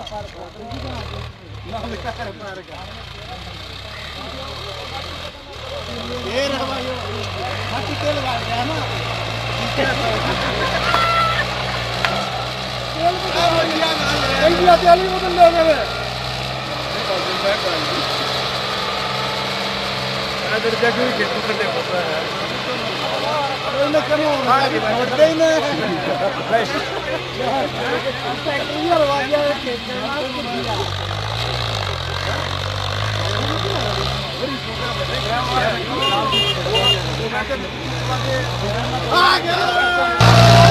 ये रहा यो हाथी तेल वाल गया ना तेल ही बदल ले गए अगर जगह के टुकड़े होता है इन्हें करो होते ही नहीं फैक्ट्री लगा दिया है खेत में आ गया